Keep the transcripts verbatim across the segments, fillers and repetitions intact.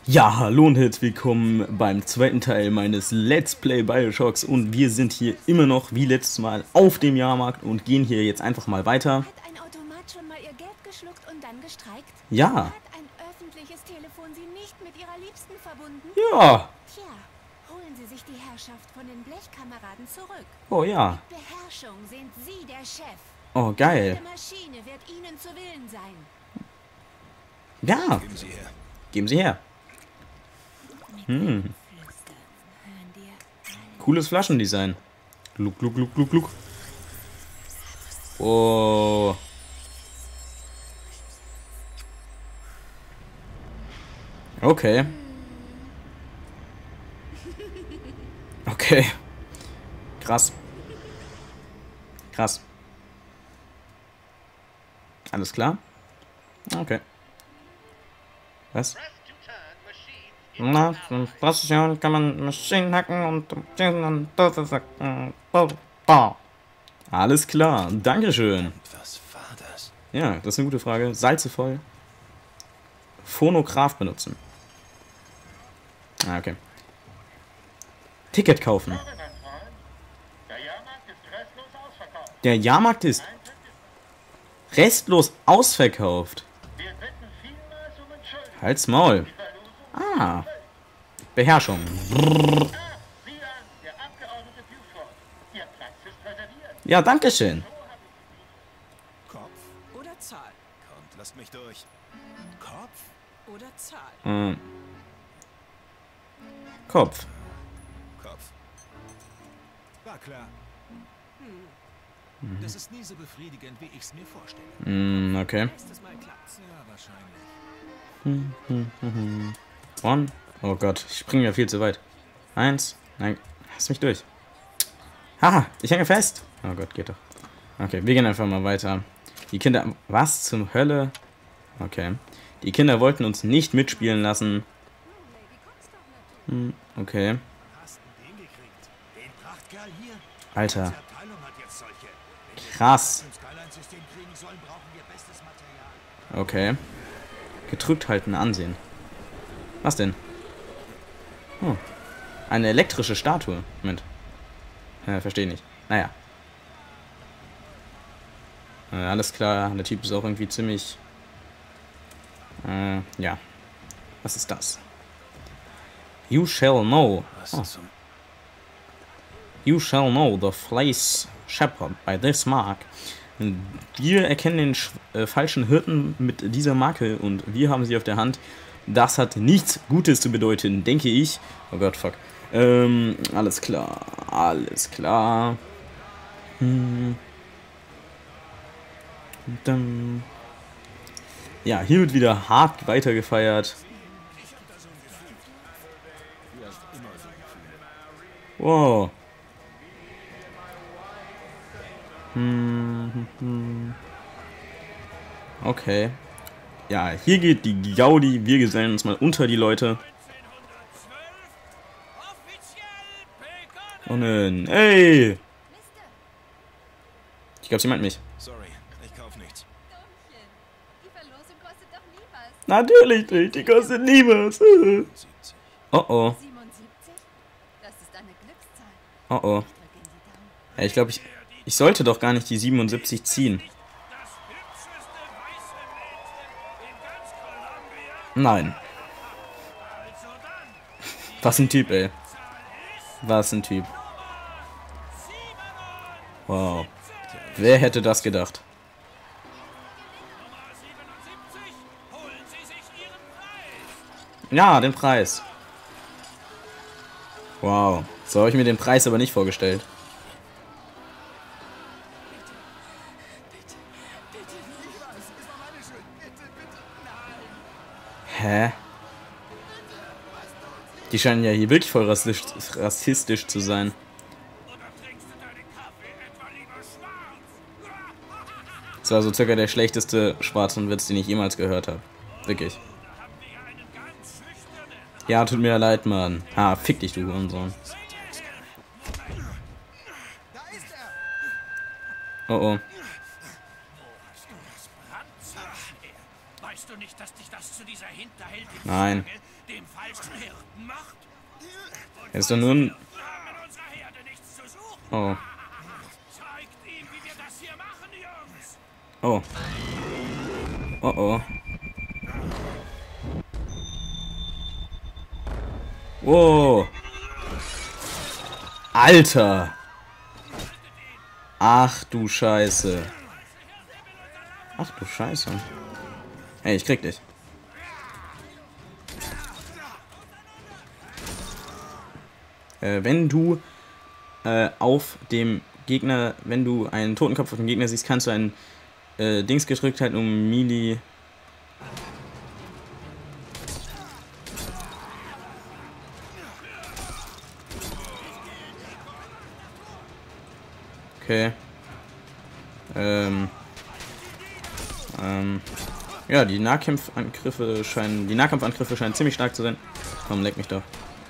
Ja, hallo und herzlich willkommen beim zweiten Teil meines Let's Play Bioshocks und wir sind hier immer noch wie letztes Mal auf dem Jahrmarkt und gehen hier jetzt einfach mal weiter. Hat ein Automat schon mal ihr Geld geschluckt und dann gestreikt? Ja. Hat ein öffentliches Telefon Sie nicht mit Ihrer Liebsten verbunden? Ja. Tja, holen Sie sich die Herrschaft von den Blechkameraden zurück. Oh ja. Mit Beherrschung sind Sie der Chef. Oh geil. Die Maschine wird Ihnen zu Willen sein. Ja. Geben Sie her. Geben Sie her. Hm. Cooles Flaschendesign. Gluck, gluck, gluck, gluck, gluck. Oh. Okay. Okay. Krass. Krass. Alles klar? Okay. Was? Na, das kann man Maschinen hacken und alles klar, Dankeschön. Was war das? Ja, das ist eine gute Frage. Salze voll. Phonograph benutzen. Ah, okay. Ticket kaufen. Der Jahrmarkt ist restlos ausverkauft. Halt's Maul. Ah. Beherrschung. Brrr. Ja, danke schön. Kopf oder Zahl? Kommt, lasst mich durch. Kopf oder Zahl? Hm. Kopf. Kopf. War klar. Hm. Das ist nie so befriedigend, wie ich's mir vorstelle. Hm, okay. Nächstes Mal klappt's. Ja, wahrscheinlich. Hm, hm, hm, hm. One. Oh Gott, ich springe ja viel zu weit. Eins. Nein, lass mich durch. Haha, ich hänge fest. Oh Gott, geht doch. Okay, wir gehen einfach mal weiter. Die Kinder... Was zum Hölle? Okay. Die Kinder wollten uns nicht mitspielen lassen. Hm, okay. Hast du den gekriegt? Den Prachtkerl hier? Alter. Die Abteilung hat jetzt solche. Wenn wir Krass. ein Skyline-System kriegen sollen, brauchen wir bestes Material. Okay. Gedrückt halten, ansehen. Was denn? Oh. Eine elektrische Statue. Moment. Ja, verstehe nicht. Naja. Äh, alles klar, der Typ ist auch irgendwie ziemlich... Äh, ja. Was ist das? You shall know. Was Oh. zum... You shall know the Flace Shepherd by this mark. Wir erkennen den sch- äh, falschen Hirten mit dieser Marke und wir haben sie auf der Hand. Das hat nichts Gutes zu bedeuten, denke ich. Oh Gott, fuck. Ähm, alles klar. Alles klar. Hm. Und dann... Ja, hier wird wieder hart weitergefeiert. Wow. Hm, hm, hm. Okay. Ja, hier geht die Gaudi. Wir gesellen uns mal unter die Leute. Oh nein. Ey! Ich glaube, sie meint mich. Sorry, ich kauf nichts. Dummchen. Die Verlosung kostet doch nie was. Natürlich nicht. Die kostet nie was. siebzig. Oh oh. siebenundsiebzig? Das ist eine Glückszahl. Oh oh. Ich drück in die Daumen. Ja, ich glaube, ich, ich sollte doch gar nicht die siebenundsiebzig ziehen. Nein. Was ein Typ, ey. Was ein Typ. Wow. Wer hätte das gedacht? Ja, den Preis. Wow. So habe ich mir den Preis aber nicht vorgestellt. Hä? Die scheinen ja hier wirklich voll rassistisch, rassistisch zu sein. Das war so circa der schlechteste schwarzen Witz, den ich jemals gehört habe. Wirklich. Ja, tut mir leid, Mann. Ah, fick dich, du Hurensohn. Oh oh. Weißt du nicht, dass dich das zu dieser hinterhältigen Nein. Schlange, dem falschen Hirten macht? Er ist doch nur ein... Wir haben in unserer Herde nichts zu suchen. Oh. Zeigt ihm, wie wir das hier machen, Jungs. Oh. Oh oh. Wow. Alter. Ach du Scheiße. Ach du Scheiße. Ey, ich krieg dich. Äh, wenn du äh, auf dem Gegner, wenn du einen Totenkopf auf dem Gegner siehst, kannst du ein äh, Dings gedrückt halten, um Melee. Okay. Ähm. Ähm. Ja, die Nahkampfangriffe scheinen. Die Nahkampfangriffe scheinen ziemlich stark zu sein. Komm, leck mich doch.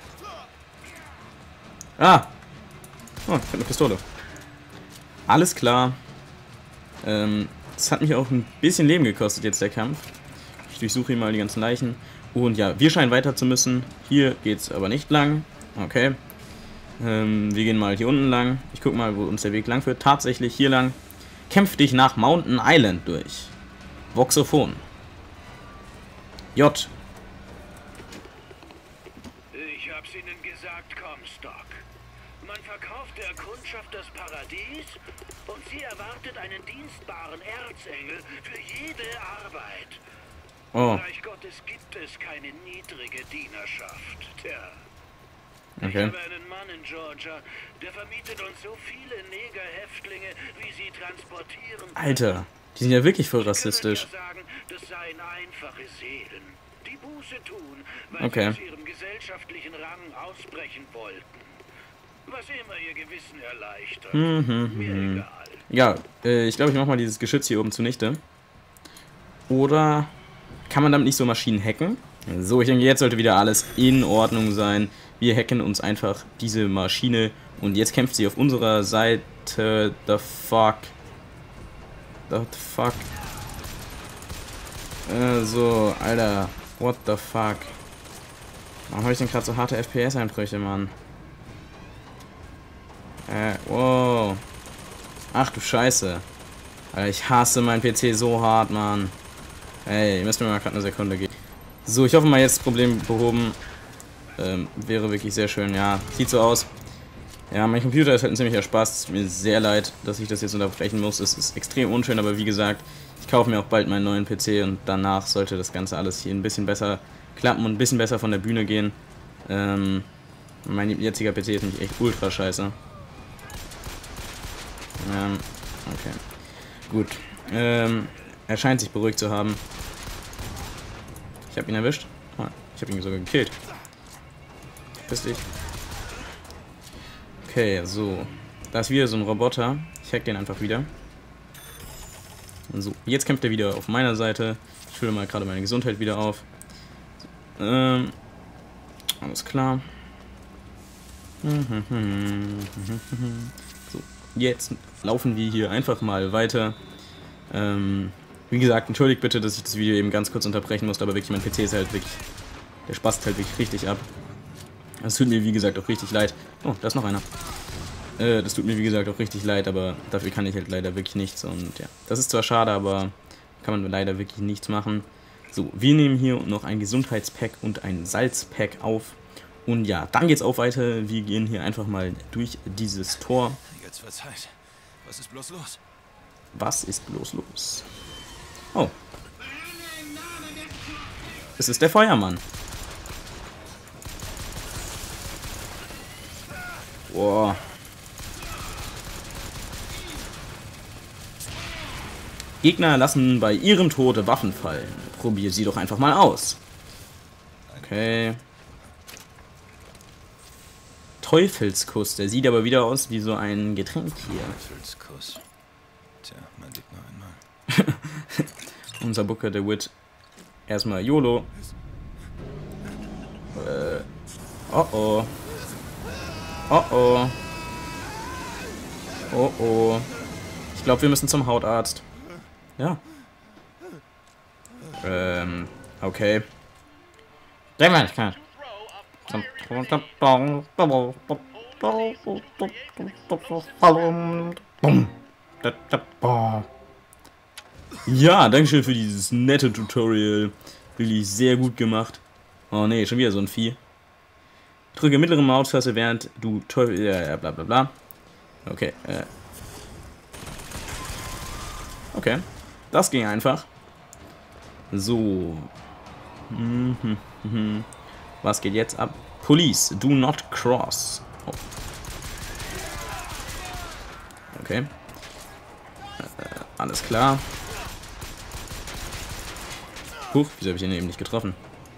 Ah! Oh, ich hab eine Pistole. Alles klar. Ähm, das hat mich auch ein bisschen Leben gekostet jetzt, der Kampf. Ich durchsuche hier mal die ganzen Leichen. Und ja, wir scheinen weiter zu müssen. Hier geht's aber nicht lang. Okay. Ähm, wir gehen mal hier unten lang. Ich guck mal, wo uns der Weg lang führt. Tatsächlich hier lang. Kämpf dich nach Mountain Island durch. Voxophon. J. Ich hab's Ihnen gesagt, Comstock. Man verkauft der Kundschaft das Paradies und sie erwartet einen dienstbaren Erzengel für jede Arbeit. Oh. Reich Gottes gibt es keine niedrige Dienerschaft. Tja. Okay. Ich habe einen Mann in Georgia, der vermietet uns so viele Negerhäftlinge, wie sie transportieren. Alter, die sind ja wirklich voll Sie rassistisch. können ja sagen, das seien einfache Seelen, die Buße tun, weil Okay. sie aus ihrem gesellschaftlichen Rang ausbrechen wollten. Was immer ihr Gewissen erleichtert. Mhm, Mir mhm. egal. Ja, äh, ich glaube, ich mache mal dieses Geschütz hier oben zunichte. Oder kann man damit nicht so Maschinen hacken? So, ich denke, jetzt sollte wieder alles in Ordnung sein. Wir hacken uns einfach diese Maschine. Und jetzt kämpft sie auf unserer Seite. The fuck. The fuck. Äh, so, Alter. What the fuck. Warum habe ich denn gerade so harte F P S-Einbrüche, Mann? Äh, wow. Ach du Scheiße. Alter, ich hasse meinen P C so hart, Mann. Ey, ihr müsst mir mal gerade eine Sekunde geben. So, ich hoffe mal, jetzt das Problem behoben. Ähm, wäre wirklich sehr schön. Ja, sieht so aus. Ja, mein Computer ist halt ein ziemlicher Spaß. Es tut mir sehr leid, dass ich das jetzt unterbrechen muss. Es ist extrem unschön, aber wie gesagt, ich kaufe mir auch bald meinen neuen P C und danach sollte das Ganze alles hier ein bisschen besser klappen und ein bisschen besser von der Bühne gehen. Ähm, mein jetziger P C ist nämlich echt ultra scheiße. Ähm, okay. Gut. Ähm, er scheint sich beruhigt zu haben. Ich habe ihn erwischt. Ah, ich habe ihn sogar gekillt. Verpiss dich. Okay, so. Da ist wieder so ein Roboter. Ich hack den einfach wieder. So, jetzt kämpft er wieder auf meiner Seite. Ich fülle mal gerade meine Gesundheit wieder auf. So, ähm, alles klar. So, jetzt laufen wir hier einfach mal weiter. Ähm, wie gesagt, entschuldigt bitte, dass ich das Video eben ganz kurz unterbrechen musste, aber wirklich, mein P C ist halt wirklich, der spasst halt wirklich richtig ab. Das tut mir, wie gesagt, auch richtig leid. Oh, da ist noch einer. Äh, das tut mir, wie gesagt, auch richtig leid, aber dafür kann ich halt leider wirklich nichts. Und ja, das ist zwar schade, aber kann man leider wirklich nichts machen. So, wir nehmen hier noch ein Gesundheitspack und ein Salzpack auf. Und ja, dann geht's auch weiter. Wir gehen hier einfach mal durch dieses Tor. Jetzt wird's Zeit. Was ist bloß los? Was ist bloß los? Oh. Es ist der Feuermann. Boah. Gegner lassen bei ihrem Tode Waffen fallen. Probier sie doch einfach mal aus. Okay. Teufelskuss. Der sieht aber wieder aus wie so ein Getränk hier. Teufelskuss. Tja, man lebt nur einmal. Unser Booker, der Wit. Erstmal YOLO. Äh. Oh oh. Oh oh. Oh oh. Ich glaube, wir müssen zum Hautarzt. Ja. Ähm, okay. Der Menschheit. Ja, danke schön für dieses nette Tutorial. Wirklich sehr gut gemacht. Oh ne, schon wieder so ein Vieh. Drücke mittlere Maustaste, während du Teufel... Ja, ja, bla bla bla. Okay, äh. Okay. Das ging einfach. So. Mhm, mhm. Was geht jetzt ab? Police, do not cross. Oh. Okay. Äh, alles klar. Huch, wieso habe ich ihn eben nicht getroffen?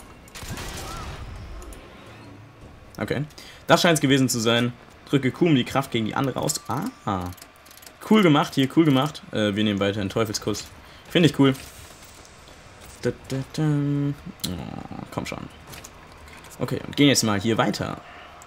Okay. Das scheint es gewesen zu sein. Drücke Q, um die Kraft gegen die andere aus... Ah. Cool gemacht hier, cool gemacht. Äh, wir nehmen weiter einen Teufelskuss. Finde ich cool. Da, da, da. Oh, komm schon. Okay, und gehen jetzt mal hier weiter.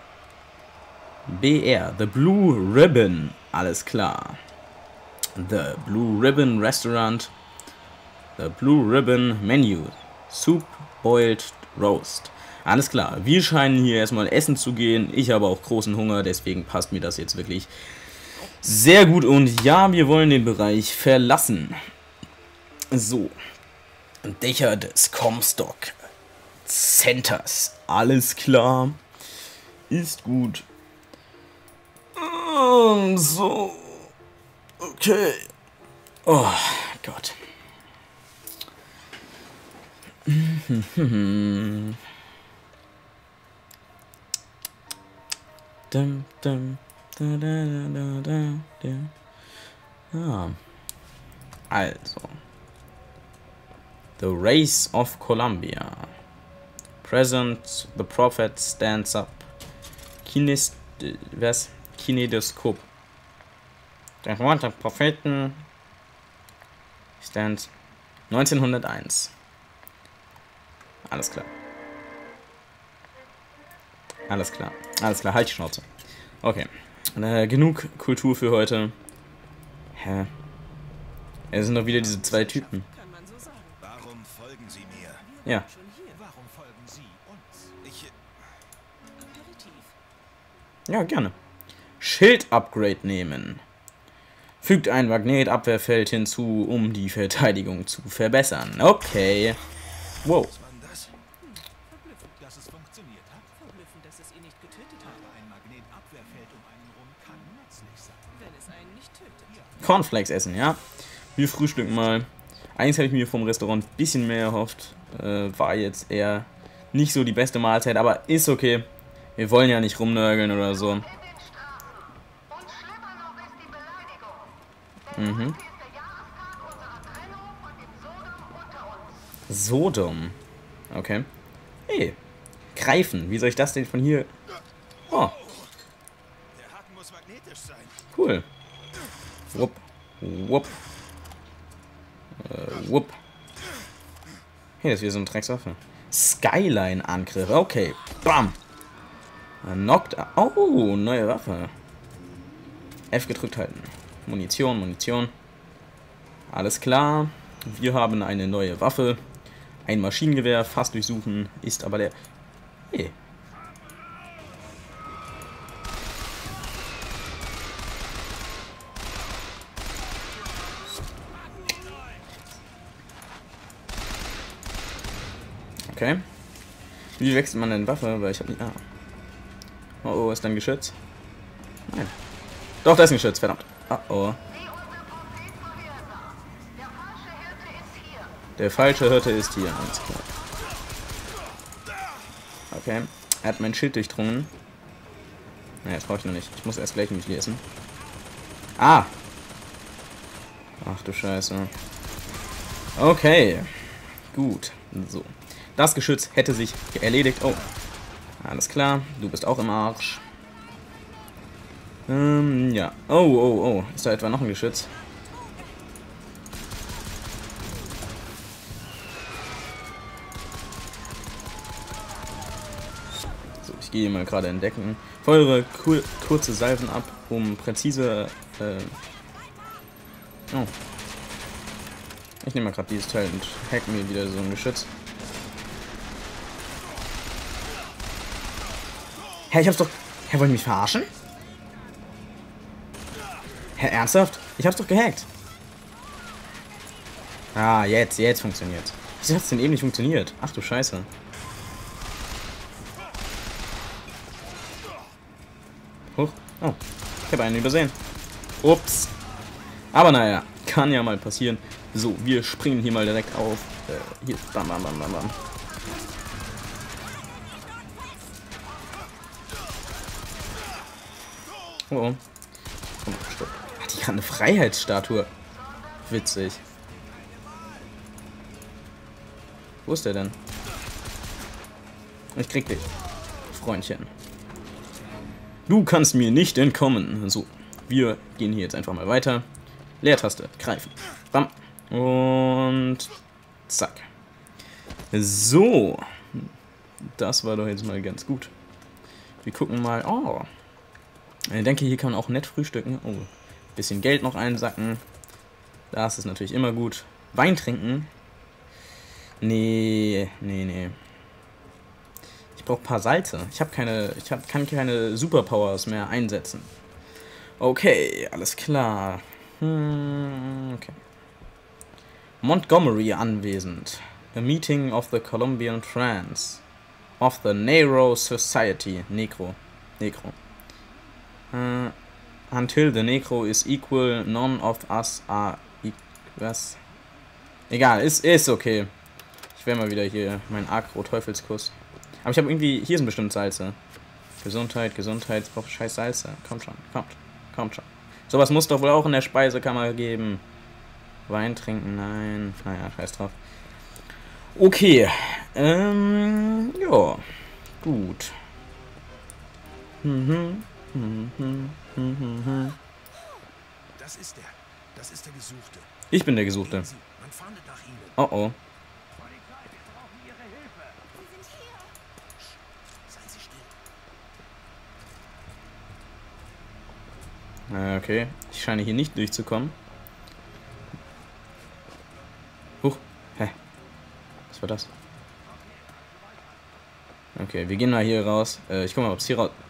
B R, The Blue Ribbon. Alles klar. The Blue Ribbon Restaurant. The Blue Ribbon Menu. Soup, Boiled Roast. Alles klar, wir scheinen hier erstmal essen zu gehen. Ich habe auch großen Hunger, deswegen passt mir das jetzt wirklich sehr gut. Und ja, wir wollen den Bereich verlassen. So. Dächer des Comstock Centers. Alles klar. Ist gut. Und so. Okay. Oh Gott. Dum, dum, da, da, da, da, da. Ah. Also. The Race of Columbia. Present, the Prophet stands up. Kinest, was? Kinetoskop. Der Wort der Propheten stands neunzehnhunderteins. Alles klar. Alles klar. Alles klar, halt die Schnauze. Okay. Äh, genug Kultur für heute. Hä? Es sind doch wieder diese zwei Typen. Warum folgen Sie mir? Ja. Warum folgen Sie uns? Ich... Ja, gerne. Schild-Upgrade nehmen. Fügt ein Magnetabwehrfeld hinzu, um die Verteidigung zu verbessern. Okay. Wow. Was war das? Hm, verblüffend, dass es funktioniert hat. Verblüffend, dass es ihn nicht getötet hat. Aber ein Magnetabwehrfeld um einen rum kann nützlich sein. Wenn es einen nicht tötet. Ja. Cornflakes essen, ja. Wir frühstücken mal. Eigentlich hätte ich mir vom Restaurant ein bisschen mehr erhofft. Äh, war jetzt eher nicht so die beste Mahlzeit, aber ist okay. Wir wollen ja nicht rumnörgeln oder so. Mhm. Sodom. Okay. Hey. Greifen. Wie soll ich das denn von hier... Oh. Der Haken muss magnetisch sein. Cool. Wupp. Wupp. Äh, wupp. Hey, das ist wieder so eine Dreckswaffe. Skyline-Angriff. Okay. Bam. Knockt... Oh, neue Waffe. F gedrückt halten. Munition, Munition. Alles klar. Wir haben eine neue Waffe. Ein Maschinengewehr, fast durchsuchen, ist aber der... Hey. Okay. Wie wechselt man denn Waffe? Weil ich habe nicht... Ah. Oh, oh, ist da ein Geschütz? Nein. Doch, da ist ein Geschütz, verdammt. Ah, oh. Der falsche Hirte ist hier. Alles klar. Okay. Er hat mein Schild durchdrungen. Naja, das brauche ich noch nicht. Ich muss erst gleich Müsli essen. Ah! Ach du Scheiße. Okay. Gut. So. Das Geschütz hätte sich erledigt. Oh. Alles klar. Du bist auch im Arsch. Ähm, ja. Oh, oh, oh. Ist da etwa noch ein Geschütz? So, ich gehe mal gerade entdecken. Feuere kur kurze Salven ab, um präzise... Äh oh. Ich nehme mal gerade dieses Teil und hack mir wieder so ein Geschütz. Hä, ich hab's doch... Hä, wollen die mich verarschen? Hä, ernsthaft? Ich hab's doch gehackt. Ah, jetzt, jetzt funktioniert. Wieso hat's denn eben nicht funktioniert? Ach du Scheiße. Hoch. Oh, ich habe einen übersehen. Ups. Aber naja, kann ja mal passieren. So, wir springen hier mal direkt auf. Äh, hier, bam, bam, bam, bam, bam. Oh, oh. Oh, stopp. Hat die gerade eine Freiheitsstatue? Witzig. Wo ist der denn? Ich krieg dich, Freundchen. Du kannst mir nicht entkommen. So, wir gehen hier jetzt einfach mal weiter. Leertaste, greifen. Bam. Und zack. So. Das war doch jetzt mal ganz gut. Wir gucken mal. Oh. Ich denke, hier kann man auch nett frühstücken. Oh. Bisschen Geld noch einsacken. Das ist natürlich immer gut. Wein trinken. Nee, nee, nee. Ich brauche ein paar Salze. Ich habe keine, ich hab, kann keine Superpowers mehr einsetzen. Okay, alles klar. Hm, okay. Montgomery anwesend. A meeting of the Colombian Trans. Of the Negro Society. Negro. Negro. Uh, until the Negro is equal, none of us are equal. Was? Egal, ist, ist okay. Ich werde mal wieder hier meinen Agro-Teufelskuss. Aber ich habe irgendwie... Hier sind bestimmt Salze. Gesundheit, Gesundheit. Ich brauche scheiß Salze. Kommt schon, kommt. Kommt schon. Sowas muss doch wohl auch in der Speisekammer geben. Wein trinken, nein. Naja, scheiß drauf. Okay. Ähm, ja. Gut. Mhm. Mhm. Mhm. Das ist der. Das ist der Gesuchte. Ich bin der Gesuchte. Man fahndet nach Ihnen. Oh oh. Okay, ich scheine hier nicht durchzukommen. Huch, hä? Was war das? Okay, wir gehen mal hier raus. Äh, ich guck mal, ob es hier raus...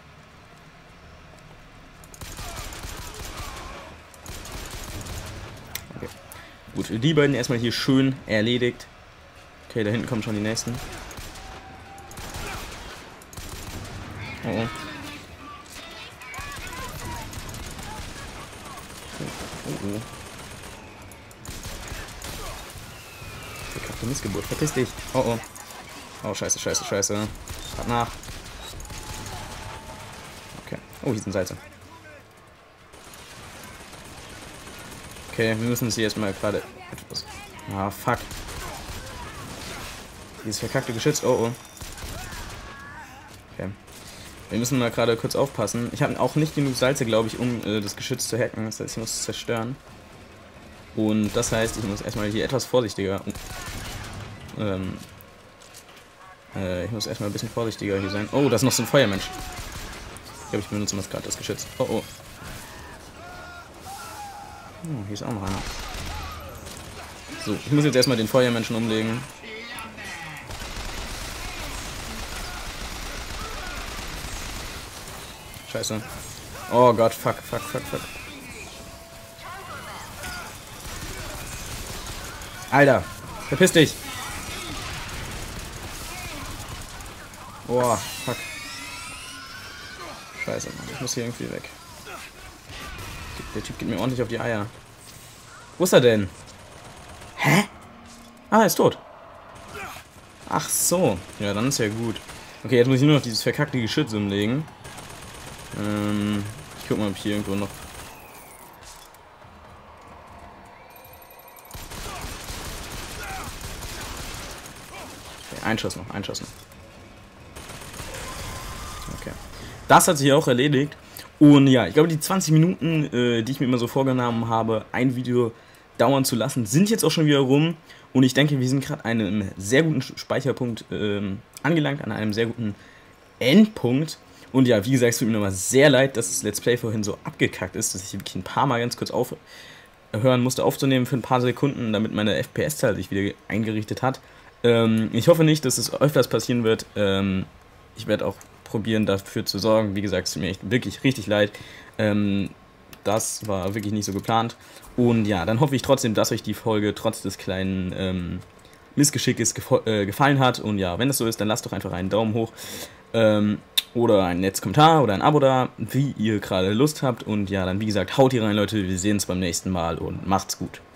Okay. Gut, die beiden erstmal hier schön erledigt. Okay, da hinten kommen schon die nächsten. Oh oh. Oh, oh. Verkackte Missgeburt, verpiss dich. Oh, oh. Oh, scheiße, scheiße, scheiße. Wart nach. Okay. Oh, hier sind Salze. Okay, wir müssen sie erstmal gerade etwas... Ah, fuck. Dieses verkackte Geschütz. Oh, oh. Okay. Wir müssen mal gerade kurz aufpassen. Ich habe auch nicht genug Salze, glaube ich, um äh, das Geschütz zu hacken. Das heißt, ich muss es zerstören. Und das heißt, ich muss erstmal hier etwas vorsichtiger... Ähm, äh, ich muss erstmal ein bisschen vorsichtiger hier sein. Oh, da ist noch so ein Feuermensch. Ich glaube, ich benutze jetzt gerade das Geschütz. Oh, oh. Oh, hier ist auch noch einer. So, ich muss jetzt erstmal den Feuermenschen umlegen. Scheiße. Oh Gott, fuck, fuck, fuck, fuck. Alter, verpiss dich. Oh, fuck. Scheiße, Mann, ich muss hier irgendwie weg. Der Typ geht mir ordentlich auf die Eier. Wo ist er denn? Hä? Ah, er ist tot. Ach so. Ja, dann ist ja gut. Okay, jetzt muss ich nur noch dieses verkackte Geschütz umlegen. Ähm, ich guck mal, ob ich hier irgendwo noch... Okay, ein Schuss noch, ein Schuss noch. Okay. Das hat sich auch erledigt. Und ja, ich glaube, die zwanzig Minuten, äh, die ich mir immer so vorgenommen habe, ein Video dauern zu lassen, sind jetzt auch schon wieder rum. Und ich denke, wir sind gerade an einem sehr guten Speicherpunkt ähm, angelangt, an einem sehr guten Endpunkt. Und ja, wie gesagt, es tut mir nochmal sehr leid, dass das Let's Play vorhin so abgekackt ist, dass ich wirklich ein paar Mal ganz kurz aufhören musste aufzunehmen für ein paar Sekunden, damit meine F P S-Zahl sich wieder eingerichtet hat. Ähm, ich hoffe nicht, dass es öfters passieren wird. Ähm, ich werde auch probieren dafür zu sorgen. Wie gesagt, es tut mir echt wirklich richtig leid. Ähm, das war wirklich nicht so geplant. Und ja, dann hoffe ich trotzdem, dass euch die Folge trotz des kleinen ähm, Missgeschickes äh, gefallen hat. Und ja, wenn es so ist, dann lasst doch einfach einen Daumen hoch. Ähm, oder einen netten Kommentar oder ein Abo da, wie ihr gerade Lust habt. Und ja, dann wie gesagt, haut hier rein, Leute. Wir sehen uns beim nächsten Mal und macht's gut.